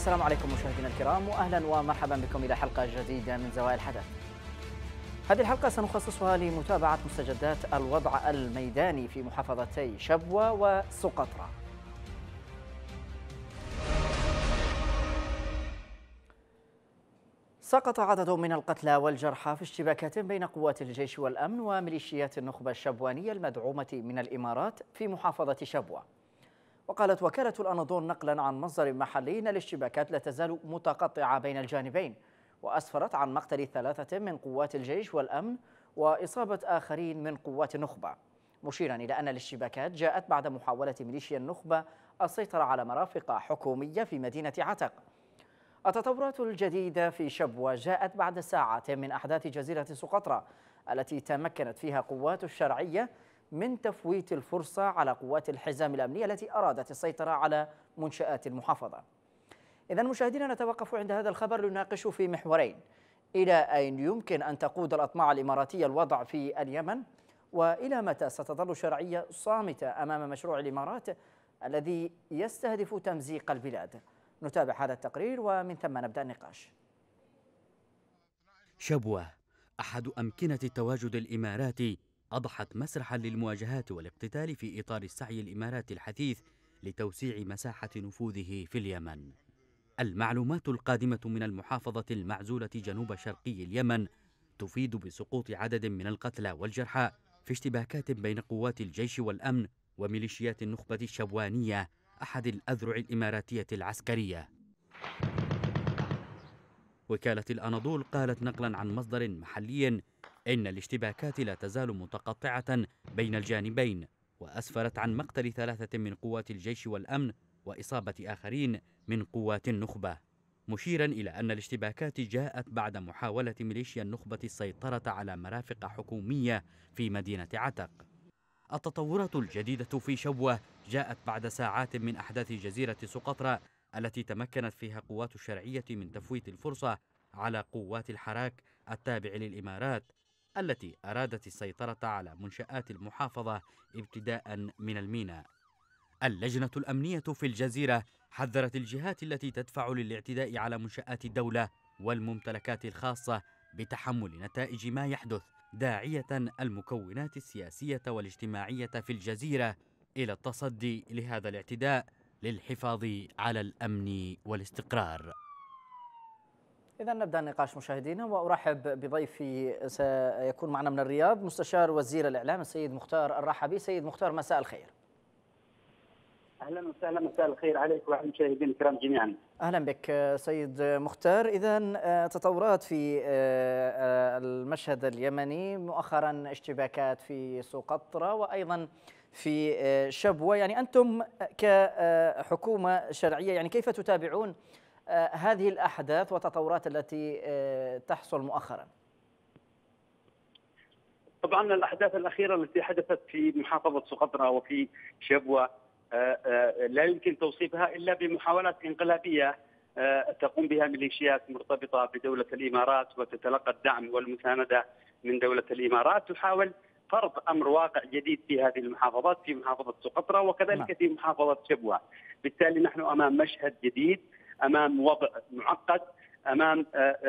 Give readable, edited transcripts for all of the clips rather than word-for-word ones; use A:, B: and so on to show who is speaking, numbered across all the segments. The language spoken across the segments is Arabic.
A: السلام عليكم مشاهدينا الكرام، واهلا ومرحبا بكم الى حلقه جديده من زوايا الحدث. هذه الحلقه سنخصصها لمتابعه مستجدات الوضع الميداني في محافظتي شبوة وسقطرى. سقط عدد من القتلى والجرحى في اشتباكات بين قوات الجيش والامن وميليشيات النخبه الشبوانيه المدعومه من الامارات في محافظه شبوة. وقالت وكالة الأناضول نقلا عن مصدر محلي أن الاشتباكات لا تزال متقطعة بين الجانبين، وأسفرت عن مقتل 3 من قوات الجيش والأمن وإصابة آخرين من قوات النخبة، مشيرا إلى أن الاشتباكات جاءت بعد محاولة ميليشيا النخبة السيطرة على مرافق حكومية في مدينة عتق. التطورات الجديدة في شبوة جاءت بعد ساعات من أحداث جزيرة سقطرى التي تمكنت فيها قوات الشرعية من تفويت الفرصة على قوات الحزام الأمنية التي أرادت السيطرة على منشآت المحافظة. إذن مشاهدينا، نتوقف عند هذا الخبر لنناقش في محورين: إلى أين يمكن أن تقود الأطماع الإماراتية الوضع في اليمن؟ وإلى متى ستظل الشرعية صامتة أمام مشروع الإمارات الذي يستهدف تمزيق البلاد؟ نتابع هذا التقرير ومن ثم نبدأ النقاش.
B: شبوة أحد أمكنة التواجد الإماراتي أضحت مسرحا للمواجهات والاقتتال في إطار السعي الإماراتي الحثيث لتوسيع مساحة نفوذه في اليمن. المعلومات القادمة من المحافظة المعزولة جنوب شرقي اليمن تفيد بسقوط عدد من القتلى والجرحى في اشتباكات بين قوات الجيش والأمن وميليشيات النخبة الشبوانية أحد الأذرع الإماراتية العسكرية. وكالة الأناضول قالت نقلا عن مصدر محلي إن الاشتباكات لا تزال متقطعة بين الجانبين، وأسفرت عن مقتل 3 من قوات الجيش والأمن وإصابة آخرين من قوات النخبة، مشيرا إلى أن الاشتباكات جاءت بعد محاولة ميليشيا النخبة السيطرة على مرافق حكومية في مدينة عتق. التطورات الجديدة في شبوة جاءت بعد ساعات من أحداث جزيرة سقطرى التي تمكنت فيها قوات الشرعية من تفويت الفرصة على قوات الحراك التابع للإمارات التي أرادت السيطرة على منشآت المحافظة ابتداء من الميناء. اللجنة الأمنية في الجزيرة حذرت الجهات التي تدفع للاعتداء على منشآت الدولة والممتلكات الخاصة بتحمل نتائج ما يحدث، داعية المكونات السياسية والاجتماعية في الجزيرة إلى التصدي لهذا الاعتداء للحفاظ على الأمن والاستقرار.
A: إذا نبدأ النقاش مشاهدينا، وأرحب بضيفي سيكون معنا من الرياض مستشار وزير الإعلام السيد مختار الرحبي. سيد مختار، مساء الخير.
C: اهلا وسهلا، مساء الخير عليك وعلى المشاهدين الكرام جميعا.
A: اهلا بك سيد مختار. اذا تطورات في المشهد اليمني مؤخرا، اشتباكات في سقطرى وايضا في شبوة، يعني انتم كحكومة شرعية يعني كيف تتابعون هذه الاحداث والتطورات التي تحصل مؤخرا؟
C: طبعا الاحداث الاخيره التي حدثت في محافظه سقطرى وفي شبوة لا يمكن توصيفها إلا بمحاولات انقلابية تقوم بها ميليشيات مرتبطة بدولة الإمارات وتتلقى الدعم والمساندة من دولة الإمارات، تحاول فرض أمر واقع جديد في هذه المحافظات، في محافظة سقطرى وكذلك في محافظة شبوة. بالتالي نحن أمام مشهد جديد، أمام وضع معقد، أمام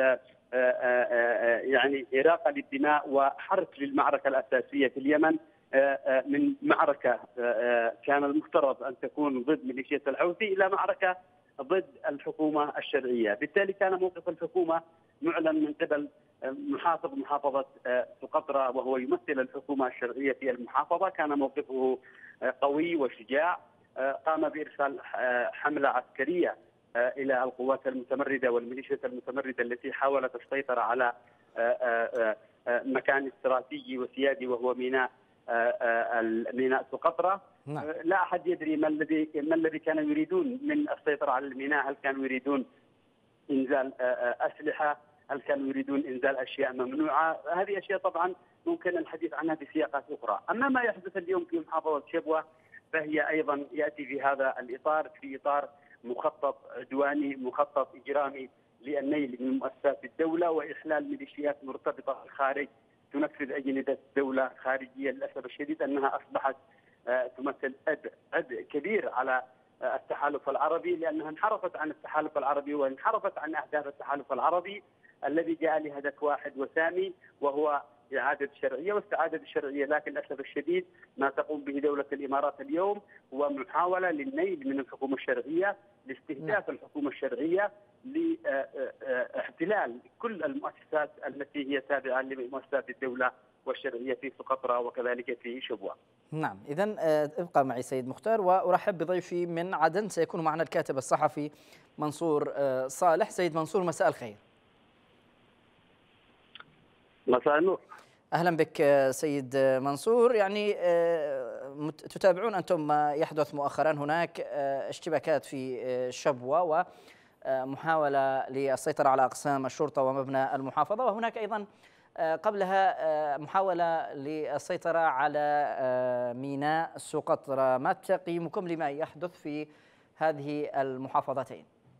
C: يعني إراقة للدماء وحرق للمعركة الأساسية في اليمن، من معركة كان المفترض أن تكون ضد ميليشيا الحوثي إلى معركة ضد الحكومة الشرعية. بالتالي كان موقف الحكومة معلن من قبل محافظ محافظة سقطرى وهو يمثل الحكومة الشرعية في المحافظة، كان موقفه قوي وشجاع، قام بإرسال حملة عسكرية إلى القوات المتمردة والميليشيات المتمردة التي حاولت السيطرة على مكان استراتيجي وسيادي وهو ميناء سقطرى. لا أحد يدري ما الذي كانوا يريدون من السيطرة على الميناء. هل كانوا يريدون إنزال أسلحة؟ هل كانوا يريدون إنزال أشياء ممنوعة؟ هذه أشياء طبعا ممكن الحديث عنها بسياقات أخرى. أما ما يحدث اليوم في محافظة شبوة فهي أيضا يأتي في هذا الإطار، في إطار مخطط عدواني، مخطط إجرامي للنيل من مؤسسات الدولة وإحلال ميليشيات مرتبطة في الخارج تنفذ أجندة الدولة خارجية. للأسف الشديد أنها أصبحت تمثل عبء كبير على التحالف العربي، لأنها انحرفت عن التحالف العربي وانحرفت عن أهداف التحالف العربي الذي جاء لهدف واحد وسامي، وهو إعادة الشرعية واستعادة الشرعية. لكن للأسف الشديد ما تقوم به دولة الإمارات اليوم هو محاولة للنيل من الحكومة الشرعية، لاستهداف الحكومة الشرعية، لاحتلال كل المؤسسات التي هي تابعة لمؤسسات الدولة والشرعية في سقطرى وكذلك في شبوة.
A: نعم، إذن ابقى معي سيد مختار، وأرحب بضيفي من عدن سيكون معنا الكاتب الصحفي منصور صالح. سيد منصور، مساء الخير.
C: مساء النور.
A: أهلا بك سيد منصور. يعني تتابعون أنتم ما يحدث مؤخرا، هناك اشتباكات في شبوة ومحاولة للسيطرة على أقسام الشرطة ومبنى المحافظة، وهناك أيضا قبلها محاولة للسيطرة على ميناء سقطرى. ما تقييمكم لما يحدث في هذه المحافظتين؟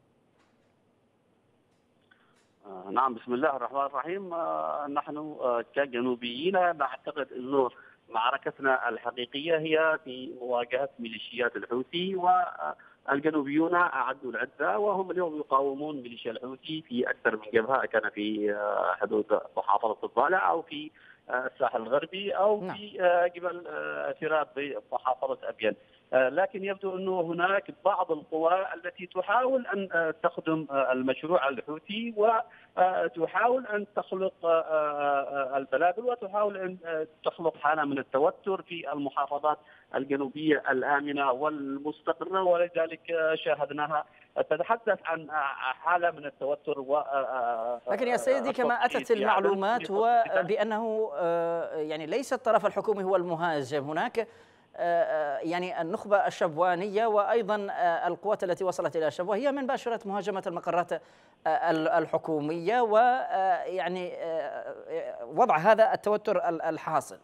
D: نعم، بسم الله الرحمن الرحيم. نحن كجنوبيين نعتقد أنه معركتنا الحقيقية هي في مواجهة ميليشيات الحوثي، والجنوبيون أعدوا العدة وهم اليوم يقاومون ميليشيا الحوثي في أكثر من جبهة، كان في حدود محافظة الضالع أو في الساحل الغربي أو في جبل فرات بمحافظة أبين. لكن يبدو أنه هناك بعض القوى التي تحاول أن تخدم المشروع الحوثي وتحاول أن تخلق البلابل وتحاول أن تخلق حالة من التوتر في المحافظات الجنوبية الآمنة والمستقرة، ولذلك شاهدناها تتحدث عن حالة من التوتر.
A: لكن يا سيدي كما أتت المعلومات هو بأنه يعني ليس الطرف الحكومي هو المهاجم، هناك يعني النخبة الشبوانية وأيضا القوات التي وصلت إلى شبوة هي من باشرت مهاجمة المقرات الحكومية، ويعني وضع هذا التوتر الحاصل.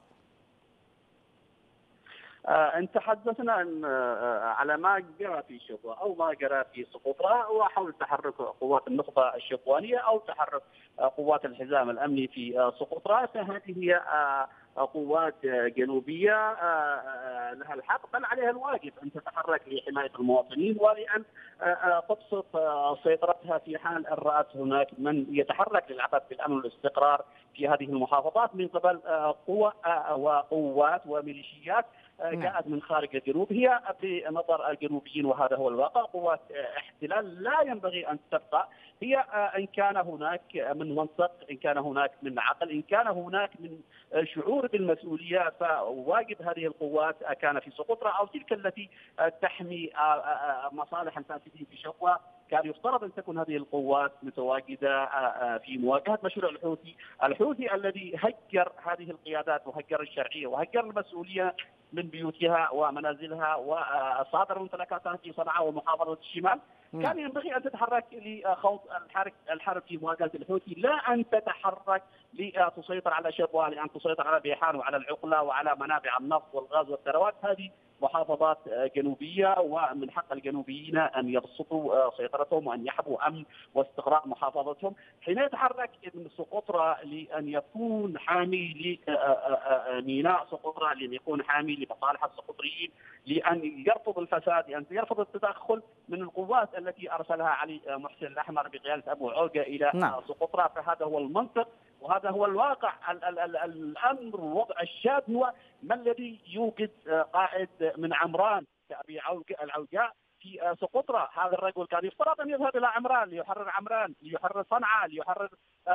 D: إن تحدثنا على ما جرى في شبوة أو ما جرى في سقطرى وحول تحرك قوات النخبة الشبوانية أو تحرك قوات الحزام الأمني في سقطرى، فهذه هي قوات جنوبية لها الحق بل عليها الواجب أن تتحرك لحماية المواطنين ولأن تبسط سيطرتها في حال أن رأت هناك من يتحرك للعبث بالأمن والاستقرار في هذه المحافظات من قبل قوى وقوات وميليشيات جاءت من خارج الجنوب. هي بنظر الجنوبيين وهذا هو الواقع قوات احتلال لا ينبغي أن تبقى. هي إن كان هناك من منطق، إن كان هناك من عقل، إن كان هناك من شعور بالمسؤولية، فواجب هذه القوات كان في سقطرى أو تلك التي تحمي مصالح الفاسدين في شبوة، كان يفترض أن تكون هذه القوات متواجدة في مواجهة مشروع الحوثي الذي هجر هذه القيادات وهجر الشرعية وهجر المسؤولية من بيوتها ومنازلها وصادر ممتلكاتها في صنعاء ومحافظة الشمال. كان ينبغي أن تتحرك لخوض الحرب في مواجهة الحوثي، لا أن تتحرك لتسيطر على شبوة، لأن تسيطر على بيحان وعلى العقلة وعلى منابع النفط والغاز والثروات. هذه محافظات جنوبية ومن حق الجنوبيين أن يبسطوا سيطرتهم وأن يحبوا أمن واستقرار محافظتهم. حين يتحرك ابن سقطرى لأن يكون حامي لميناء سقطرى، لأن يكون حامي لمصالح السقطريين، لأن يرفض الفساد، لأن يرفض التدخل من القوات التي أرسلها علي محسن الأحمر بقيادة أبو عوقة إلى سقطرى. فهذا هو المنطق وهذا هو الواقع. الأمر وضع الشاذ هو ما الذي يوجد قائد من عمران كأبي العوقاء في سقطرى. هذا الرجل كان يفترض أن يذهب إلى عمران ليحرر عمران، ليحرر صنعاء، ليحرر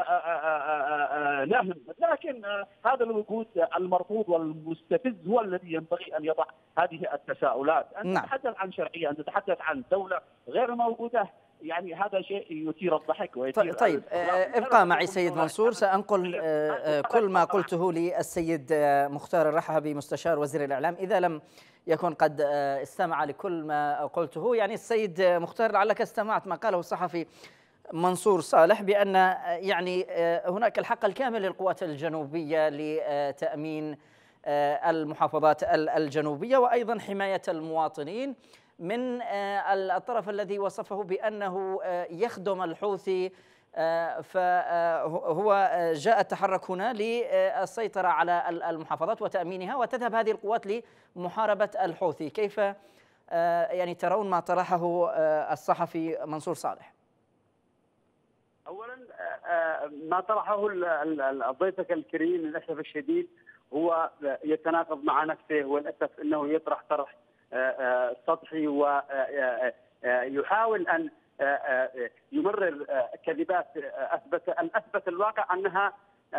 D: نهم، لكن هذا الوجود المرفوض والمستفز هو الذي ينبغي أن يضع هذه التساؤلات. أن تتحدث عن شرعية، أن تتحدث عن دولة غير موجودة، يعني هذا شيء يثير الضحك ويثير.
A: طيب ابقى معي سيد منصور، سأنقل كل ما قلته للسيد مختار الرحبي مستشار وزير الإعلام إذا لم يكن قد استمع لكل ما قلته. يعني السيد مختار لعلك استمعت ما قاله الصحفي منصور صالح بأن يعني هناك الحق الكامل للقوات الجنوبية لتأمين المحافظات الجنوبية وأيضا حماية المواطنين من الطرف الذي وصفه بأنه يخدم الحوثي، فهو جاء التحرك هنا للسيطرة على المحافظات وتأمينها وتذهب هذه القوات لمحاربة الحوثي. كيف يعني ترون ما طرحه الصحفي منصور صالح؟
C: اولا ما طرحه ضيفك الكريم للاسف الشديد هو يتناقض مع نفسه، وللاسف انه يطرح طرح سطحي ويحاول ان يمرر كذبات اثبت الواقع انها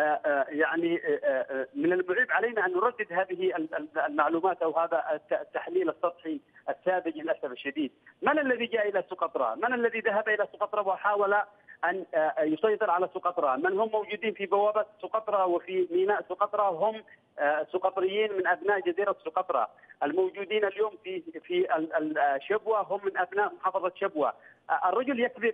C: يعني من المعيب علينا ان نردد هذه المعلومات او هذا التحليل السطحي الساذج للاسف الشديد. من الذي جاء الى سقطرى؟ من الذي ذهب الى سقطرى وحاول ان يسيطر على سقطرى؟ من هم موجودين في بوابه سقطرى وفي ميناء سقطرى؟ هم سقطريين من ابناء جزيره سقطرى. الموجودين اليوم في الشبوه هم من ابناء محافظه شبوه. الرجل يكذب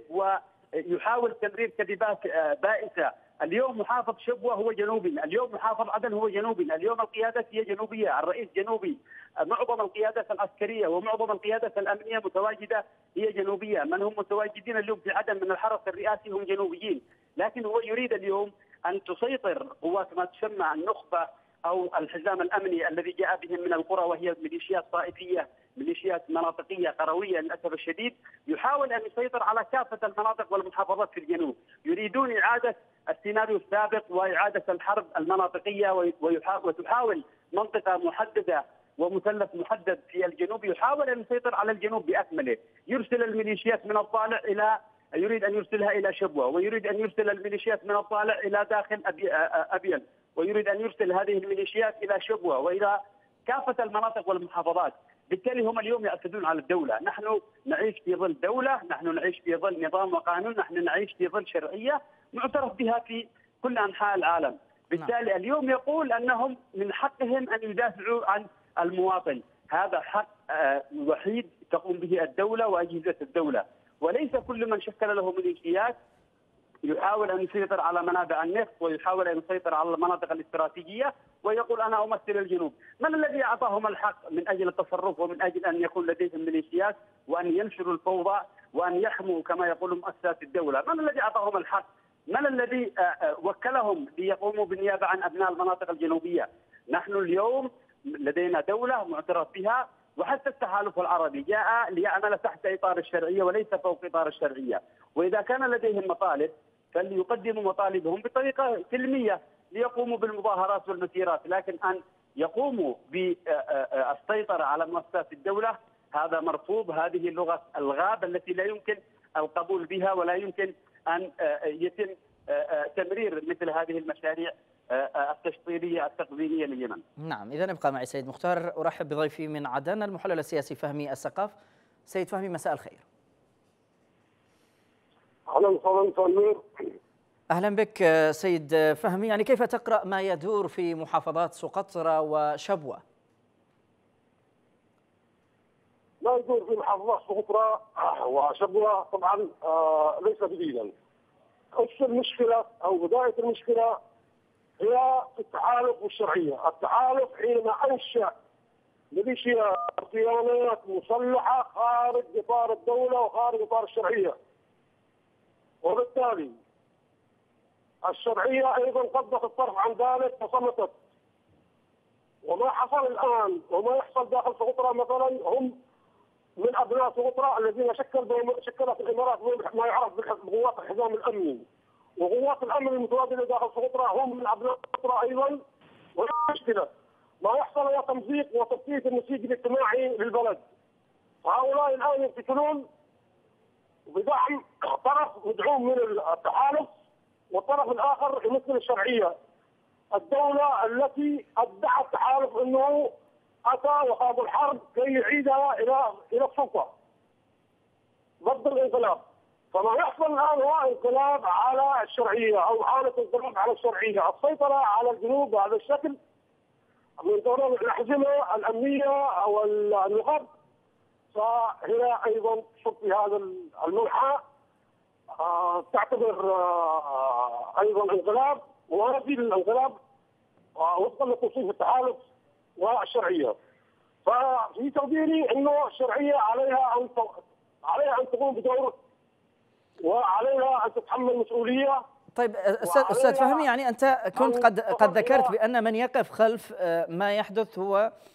C: ويحاول تمرير كذبات بائسه. اليوم محافظ شبوه هو جنوبي، اليوم محافظ عدن هو جنوبي، اليوم القيادة هي جنوبية، الرئيس جنوبي، معظم القيادات العسكرية ومعظم القيادات الأمنية متواجدة هي جنوبية، من هم متواجدين اليوم في عدن من الحرس الرئاسي هم جنوبيين، لكن هو يريد اليوم أن تسيطر قوات ما تسمى النخبة أو الحزام الأمني الذي جاء بهم من القرى، وهي ميليشيات طائفية، ميليشيات مناطقية قروية للأسف الشديد، يحاول أن يسيطر على كافة المناطق والمحافظات في الجنوب. يريدون إعادة السيناريو السابق وإعادة الحرب المناطقية، وتحاول منطقة محددة ومثلث محدد في الجنوب، يحاول أن يسيطر على الجنوب بأكمله. يرسل الميليشيات من الطالع يريد أن يرسلها إلى شبوة، ويريد أن يرسل الميليشيات من الطالع إلى داخل أبيل، ويريد أن يرسل هذه الميليشيات إلى شبوة وإلى كافة المناطق والمحافظات. بالتالي هم اليوم يعتدون على الدولة. نحن نعيش في ظل دولة، نحن نعيش في ظل نظام وقانون، نحن نعيش في ظل شرعية معترف بها في كل أنحاء العالم. بالتالي اليوم يقول أنهم من حقهم أن يدافعوا عن المواطن. هذا حق وحيد تقوم به الدولة وأجهزة الدولة، وليس كل من شكل له ميليشيات يحاول أن يسيطر على منابع النفط ويحاول أن يسيطر على المناطق الاستراتيجية ويقول أنا أمثل الجنوب. من الذي أعطاهم الحق من أجل التصرف ومن أجل أن يكون لديهم ميليشيات وأن ينشروا الفوضى وأن يحموا كما يقول مؤسسات الدولة؟ من الذي أعطاهم الحق؟ من الذي وكلهم ليقوموا بالنيابة عن أبناء المناطق الجنوبية؟ نحن اليوم لدينا دولة معترف بها، وحتى التحالف العربي جاء ليعمل تحت إطار الشرعية وليس فوق إطار الشرعية. وإذا كان لديهم مطالب فليقدموا مطالبهم بطريقة سلمية ليقوموا بالمظاهرات والمسيرات، لكن أن يقوموا بالسيطرة على مؤسسات الدولة هذا مرفوض. هذه لغة الغاب التي لا يمكن القبول بها، ولا يمكن أن يتم تمرير مثل هذه المشاريع التشطيبية التقديمية لليمن.
A: نعم، إذا ابقى معي سيد مختار. أرحب بضيفي من عدن المحلل السياسي فهمي السقاف. سيد فهمي، مساء الخير. أهلا بك سيد فهمي. يعني كيف تقرأ ما يدور في محافظات سقطرى وشبوة؟
E: ما يدور في محافظات سقطرى وشبوة طبعا ليس جديدا. المشكلة أو بداية المشكلة هي التحالف والشرعية. التحالف حينما أنشأ ميليشيا كيانات مسلحة خارج إطار الدولة وخارج إطار الشرعية، وبالتالي الشرعية أيضا قدت الطرف عن ذلك وصمتت. وما حصل الآن وما يحصل داخل سقطرى مثلا هم من أبناء سقطرى الذين شكلت الإمارات ما يعرف بقوات الحزام الأمني، وقوات الأمن المتواجدة داخل سقطرى هم من أبناء سقطرى أيضا. ولا مشكلة، ما يحصل هو تمزيق وتفكيك النسيج الاجتماعي للبلد. هؤلاء الآن يمتثلون بدعم طرف مدعوم من التحالف، والطرف الآخر يمثل الشرعية. الدولة التي ادعت التحالف أنه أتى وخاض الحرب كي يعيدها إلى السلطة ضد الانقلاب. فما يحصل الآن هو انقلاب على الشرعية أو حالة انقلاب على الشرعية، السيطرة على الجنوب بهذا الشكل من دور الأحزمة الأمنية أو النخب، فهي أيضا تصب في هذا المنحى، تعتبر أيضا انقلاب وهذه الانقلاب وفقا لتوصيف التحالف والشرعية. ففي تقديري أنه الشرعية عليها أن تقوم بدور وعليها أن تتحمل مسؤولية.
A: طيب أستاذ فهمي، يعني أنت كنت قد ذكرت بأن من يقف خلف ما يحدث هو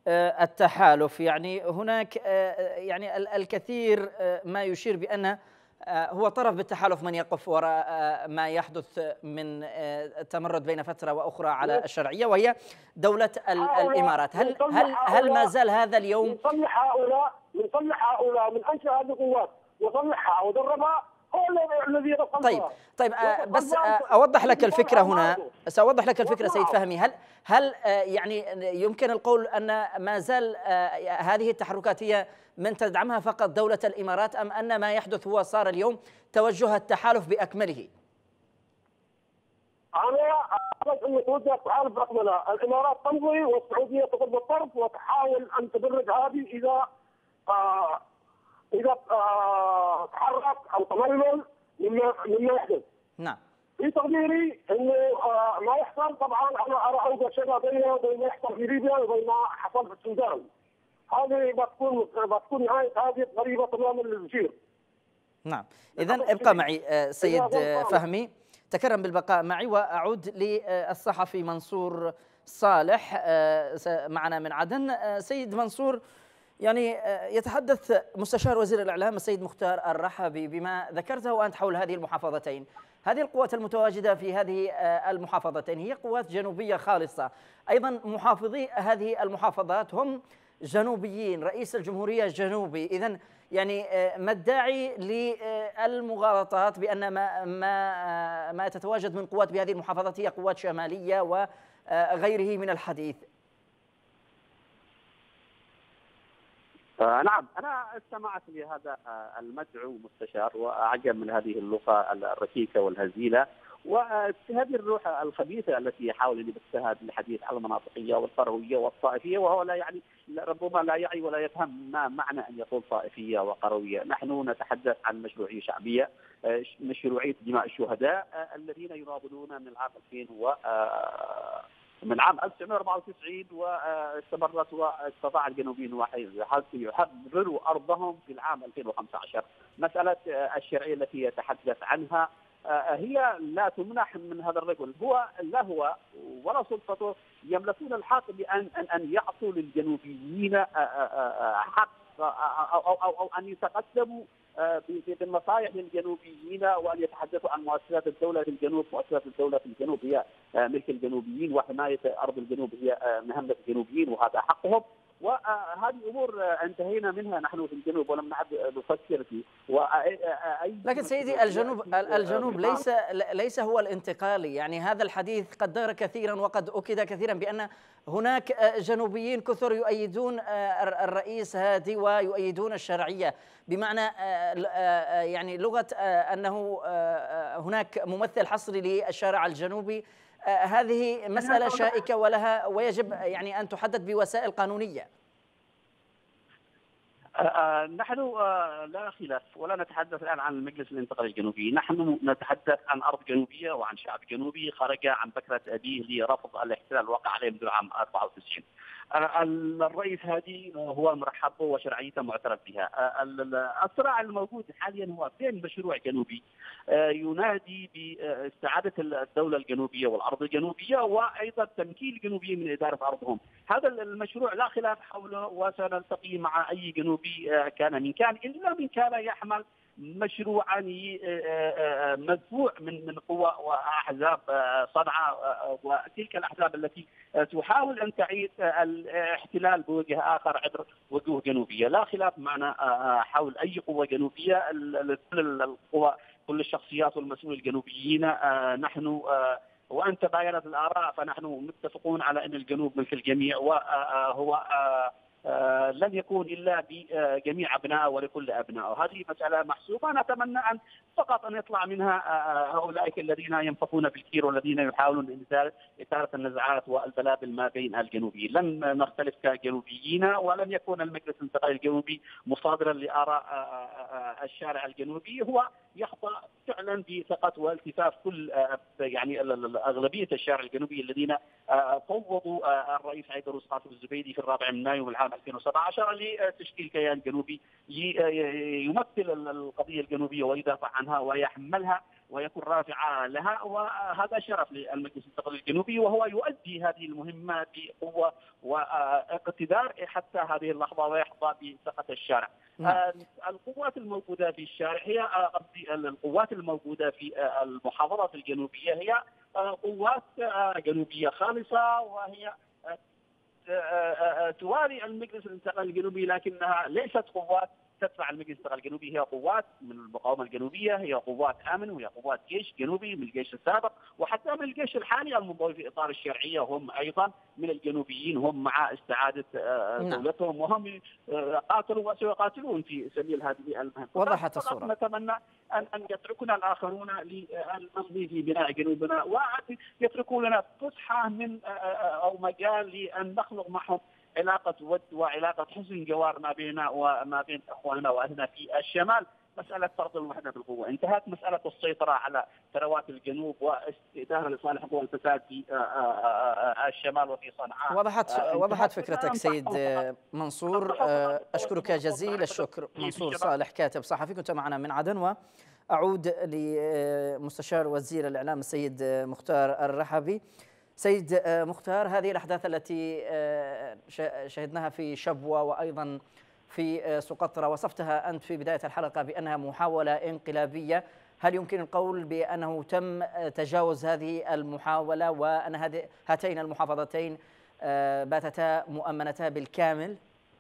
A: التحالف؟ يعني هناك يعني الكثير ما يشير بأن هو طرف بالتحالف من يقف وراء ما يحدث من تمرد بين فترة وأخرى على الشرعية، وهي دولة الإمارات. هل ما زال هذا اليوم
E: من صلح هؤلاء من أنشأ هذه القوات وصلحها ودربها هو الذي يتصلحها.
A: طيب بس أوضح لك الفكرة هنا، سأوضح لك الفكرة سيد فهمي. هل يعني يمكن القول أن ما زال هذه التحركات هي من تدعمها فقط دولة الإمارات، أم أن ما يحدث هو صار اليوم توجه التحالف بأكمله؟
E: أنا أعتقد أن توجه التحالف بأكمله. الإمارات تمضي والسعودية تضرب الطرف وتحاول أن تدرج هذه إذا تحرك أو تململ مما يحدث.
A: نعم.
E: في تقديري انه ما يحصل، طبعا انا ارى اوجه شبه بينه وبين ما يحصل في ليبيا وبين ما حصل في السودان. هذه بتكون نهايه هذه قريبه تماما للجير.
A: نعم، اذا ابقى معي سيد فهمي، تكرم بالبقاء معي، واعود للصحفي منصور صالح معنا من عدن. سيد منصور، يعني يتحدث مستشار وزير الإعلام السيد مختار الرحبي بما ذكرته وأنت حول هذه المحافظتين. هذه القوات المتواجدة في هذه المحافظتين هي قوات جنوبية خالصة، أيضا محافظي هذه المحافظات هم جنوبيين، رئيس الجمهورية جنوبي. إذن يعني ما الداعي للمغالطات بأن ما تتواجد من قوات بهذه المحافظات هي قوات شمالية وغيره من الحديث؟
D: نعم، أنا استمعت لهذا المدعو مستشار وأعجب من هذه اللغة الركيكة والهزيلة وهذه الروح الخبيثة التي يحاول أن يبثها بالحديث على المناطقية والقروية والطائفية، وهو لا يعني ربما لا يعي ولا يفهم ما معنى أن يقول طائفية وقروية. نحن نتحدث عن مشروعية شعبية، مشروعية دماء الشهداء الذين يناضلون من عام 1994 واستمرت واستطاع الجنوبيين يحرروا أرضهم في العام 2015. مسألة الشرعية التي يتحدث عنها هي لا تمنح من هذا الرجل، لا هو ولا سلطته يملكون الحق بأن يعطوا للجنوبيين حق أو أن يتقدموا بالنصائح للجنوبيين وأن يتحدثوا عن مؤسسات الدولة في الجنوب. مؤسسات الدولة في الجنوب هي ملك الجنوبيين، وحماية أرض الجنوب هي مهمة الجنوبيين وهذا حقهم، وهذه أمور انتهينا منها نحن في الجنوب ولم نعد نفكر فيه.
A: لكن سيدي الجنوب ليس هو الانتقالي، يعني هذا الحديث قد دار كثيرا وقد أكد كثيرا بأن هناك جنوبيين كثر يؤيدون الرئيس هادي ويؤيدون الشرعية، بمعنى يعني لغة أنه هناك ممثل حصري للشارع الجنوبي. هذه مسألة شائكة ويجب يعني أن تحدد بوسائل قانونية.
D: نحن لا خلاف ولا نتحدث الآن عن المجلس الانتقالي الجنوبي، نحن نتحدث عن أرض جنوبية وعن شعب جنوبي خرج عن بكرة أبيه لرفض الاحتلال الواقع عليه منذ عام 94. الرئيس هادي هو مرحب به وشرعيته معترف بها. الصراع الموجود حاليا هو بين مشروع جنوبي ينادي باستعادة الدولة الجنوبية والأرض الجنوبية وأيضا تمكين الجنوبيين من إدارة أرضهم. هذا المشروع لا خلاف حوله، وسنلتقي مع أي جنوبي كان من كان إلا من كان يحمل مشروعا مدفوع من قوى واحزاب صنعاء وتلك الاحزاب التي تحاول ان تعيد الاحتلال بوجه اخر عبر وجوه جنوبيه. لا خلاف معنا حول اي قوه جنوبيه، كل القوى كل الشخصيات والمسؤولين الجنوبيين نحن وان تباينت الاراء فنحن متفقون على ان الجنوب ملك الجميع، وهو لن يكون إلا بجميع أبنائه ولكل أبنائه. هذه مسألة محسوبة، نتمنى أن فقط أن يطلع منها هؤلاء الذين ينفخون بالكير والذين يحاولون إثارة النزاعات والبلابل ما بين الجنوبيين. لن نختلف كجنوبيين ولن يكون المجلس الانتقالي الجنوبي مصادرا لآراء الشارع الجنوبي، هو يحظى فعلا بثقة والتفاف كل يعني أغلبية الشارع الجنوبي الذين فوضوا الرئيس عيدروس قاسم الزبيدي في 4 مايو من العام 2017 لتشكيل كيان جنوبي يمثل القضية الجنوبية ويدافع عنها ويحملها ويكون رافعا لها، وهذا شرف للمجلس المستقل الجنوبي، وهو يؤدي هذه المهمة بقوة واقتدار حتى هذه اللحظة ويحظى بثقة الشارع. القوات الموجودة في الشارع هي القوات الموجودة في المحافظات الجنوبية هي قوات جنوبية خالصة، وهي تواري المجلس الانتقالي الجنوبي، لكنها ليست قوات تدفع المجلس الانتقالي الجنوبي، هي قوات من المقاومة الجنوبية، هي قوات أمن، وهي قوات جيش جنوبي من الجيش السابق وحتى من الجيش الحالي المنضوي في إطار الشرعية، هم أيضا من الجنوبيين، هم مع استعادة دولتهم، وهم قاتلوا وسيقاتلون في سبيل هذه المهمة.
A: وضحت الصورة.
D: نتمنى أن يتركنا الآخرون لنمضي في بناء جنوبنا، ويتركوا لنا فسحة من أو مجال لأن نخلق معهم علاقة ود وعلاقة حسن جوار ما بيننا وما بين إخواننا وأهلنا في الشمال. مسألة فرض الوحدة بالقوة انتهت، مسألة السيطرة على ثروات الجنوب واستئثارها لصالح قوى الفساد في الشمال وفي صنعاء
A: وضحت فكرتك سيد منصور. أشكرك جزيل الشكر. منصور صالح، كاتب صحفي، كنت معنا من عدن. وأعود لمستشار وزير الإعلام السيد مختار الرحبي. سيد مختار، هذه الأحداث التي شهدناها في شبوة وأيضا في سقطرى وصفتها أنت في بداية الحلقة بأنها محاولة انقلابية، هل يمكن القول بأنه تم تجاوز هذه المحاولة وأن هاتين المحافظتين باتتا مؤمنتا بالكامل؟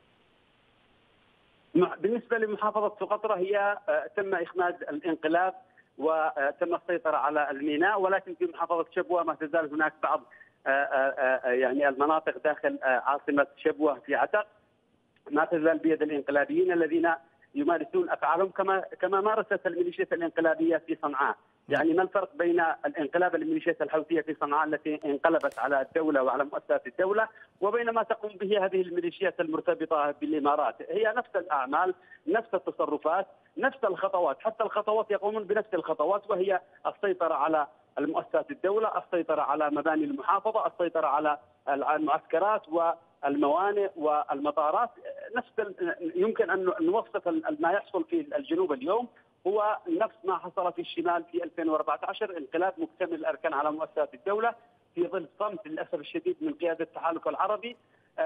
C: بالنسبة لمحافظة سقطرى هي تم إخماد الانقلاب وتم السيطرة على الميناء، ولكن في محافظة شبوة ما تزال هناك بعض يعني المناطق داخل عاصمة شبوة في عتق ما تزال بيد الانقلابيين الذين يمارسون افعالهم كما مارست الميليشيات الانقلابيه في صنعاء. يعني ما الفرق بين الانقلاب الميليشيات الحوثيه في صنعاء التي انقلبت على الدوله وعلى مؤسسات الدوله وبين ما تقوم به هذه الميليشيات المرتبطه بالامارات؟ هي نفس الاعمال، نفس التصرفات، نفس الخطوات، حتى الخطوات يقومون بنفس الخطوات، وهي السيطره على المؤسسات الدوله، السيطره على مباني المحافظه، السيطره على المعسكرات والموانئ والمطارات. يمكن ان نوصف ما يحصل في الجنوب اليوم هو نفس ما حصل في الشمال في 2014، انقلاب مكتمل الاركان على مؤسسات الدوله في ظل صمت للاسف الشديد من قياده التحالف العربي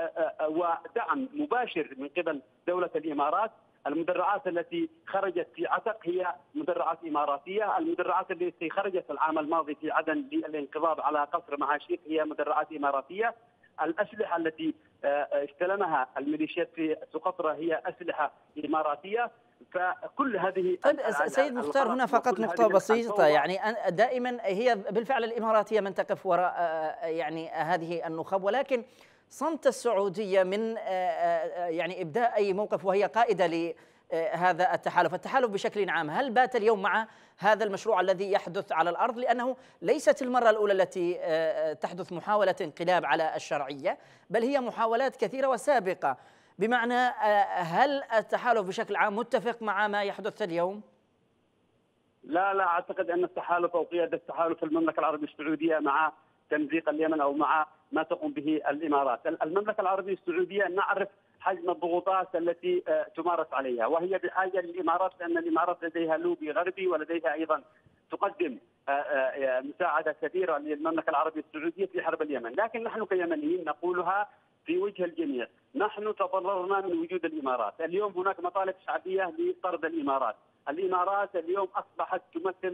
C: ودعم مباشر من قبل دوله الامارات. المدرعات التي خرجت في عتق هي مدرعات إماراتية، المدرعات التي خرجت العام الماضي في عدن للانقضاض على قصر معاشيق هي مدرعات إماراتية، الأسلحة التي استلمها الميليشيات في سقطرى هي أسلحة إماراتية. فكل هذه
A: سيد مختار، هنا فقط نقطة بسيطة، يعني دائما هي بالفعل الإماراتية من تقف وراء يعني هذه النخب، ولكن صمت السعودية من يعني إبداء أي موقف وهي قائدة لهذا التحالف بشكل عام، هل بات اليوم مع هذا المشروع الذي يحدث على الأرض؟ لأنه ليست المرة الأولى التي تحدث محاولة انقلاب على الشرعية، بل هي محاولات كثيرة وسابقة، بمعنى هل التحالف بشكل عام متفق مع ما يحدث اليوم؟
C: لا أعتقد أن التحالف أو قيادة التحالف المملكة العربية السعودية مع تمزيق اليمن أو مع ما تقوم به الإمارات. المملكة العربية السعودية نعرف حجم الضغوطات التي تمارس عليها، وهي بحاجة للإمارات لأن الإمارات لديها لوبي غربي ولديها أيضا تقدم مساعدة كبيرة للمملكة العربية السعودية في حرب اليمن. لكن نحن كيمنيين نقولها في وجه الجميع، نحن تضررنا من وجود الإمارات. اليوم هناك مطالب شعبية لطرد الإمارات. الإمارات اليوم أصبحت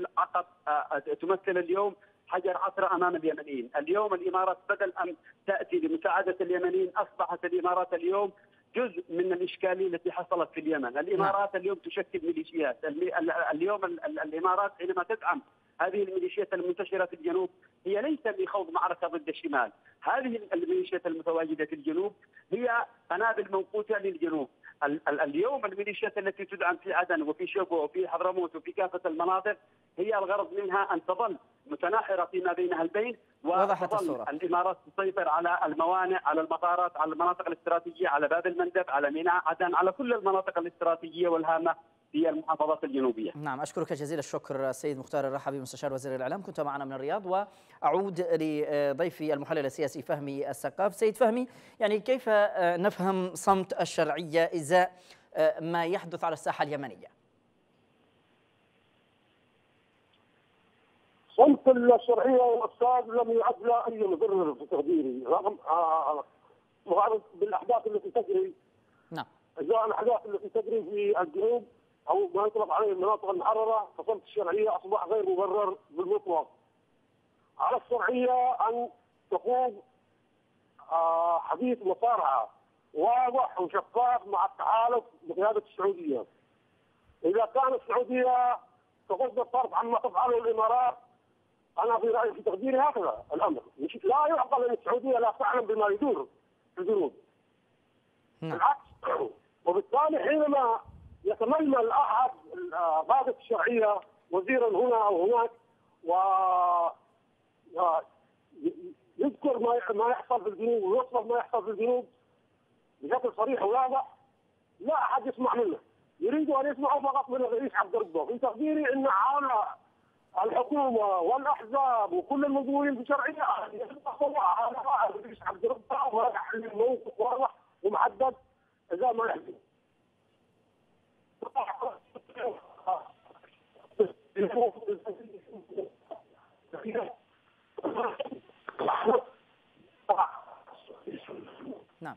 C: تمثل اليوم حجر عثرة أمام اليمنيين. اليوم الإمارات بدل أن تأتي لمساعدة اليمنيين أصبحت الإمارات اليوم جزء من الإشكالية التي حصلت في اليمن. الإمارات اليوم تشكل ميليشيات. اليوم الإمارات حينما تدعم هذه الميليشيات المنتشرة في الجنوب هي ليس لخوض معركة ضد الشمال. هذه الميليشيات المتواجدة في الجنوب هي قنابل موقوتة للجنوب. اليوم الميليشيات التي تدعم في عدن وفي شبوة وفي حضرموت وفي كافة المناطق هي الغرض منها أن تظل متناحرة فيما بينها البين، وتظل الإمارات تسيطر على الموانئ، على المطارات، على المناطق الاستراتيجية، على باب المندب، على ميناء عدن، على كل المناطق الاستراتيجية والهامة في المحافظات الجنوبية.
A: نعم، أشكرك جزيل الشكر السيد مختار الرحبي مستشار وزير الإعلام، كنت معنا من الرياض. وأعود لضيفي المحلل السياسي فهمي السقاف. سيد فهمي، يعني كيف نفهم صمت الشرعية إزاء ما يحدث على الساحة اليمنية؟
E: صمت الشرعيه والاستاذ لم يعد له اي مبرر في تقديري، رغم بالاحداث التي تجري.
A: نعم.
E: اجزاء الاحداث التي تجري في الجنوب او ما يطلق عليه المناطق المحرره، فصمت الشرعيه اصبح غير مبرر بالمطلق. على الشرعيه ان تقوم حديث مصارعه واضح وشفاف مع التحالف بقياده السعوديه. اذا كانت السعوديه تغض الطرف عما تفعله الامارات، انا في رايي في تقديري هكذا الامر، لا يعقل ان السعوديه لا تعلم بما يدور في الجنوب. بالعكس، وبالتالي حينما يتململ احد قاده الشرعيه وزيرا هنا او هناك يذكر ما يحصل في الجنوب ويوصف ما يحصل في الجنوب بشكل صريح وواضح، لا احد يسمع منه. يريد ان يسمعوا فقط من الرئيس عبد الربه. في تقديري ان على الحكومه والاحزاب وكل المدعوين بشرعيه يتفقوا على الرئيس عبد الربه ويحل موقف واضح ومحدد اذا ما يحصل.
A: نعم.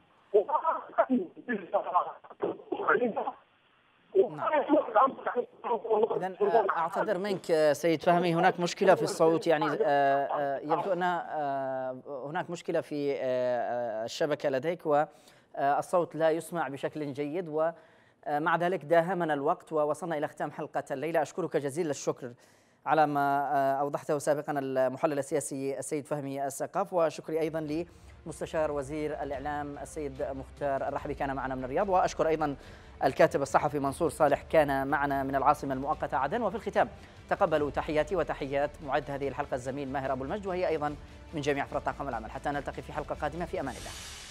A: إذن أعتذر منك سيد فهمي، هناك مشكلة في الصوت، يعني يبدو أن هناك مشكلة في الشبكة لديك والصوت لا يسمع بشكل جيد، ومع ذلك داهمنا الوقت ووصلنا إلى ختام حلقة الليلة. أشكرك جزيل الشكر على ما أوضحته سابقا المحلل السياسي السيد فهمي السقاف، وشكري أيضا لمستشار وزير الإعلام السيد مختار الرحبي كان معنا من الرياض، وأشكر أيضا الكاتب الصحفي منصور صالح كان معنا من العاصمة المؤقتة عدن. وفي الختام تقبلوا تحياتي وتحيات معد هذه الحلقة الزميل ماهر أبو المجد، وهي أيضا من جميع فرق طاقم العمل. حتى نلتقي في حلقة قادمة، في أمان الله.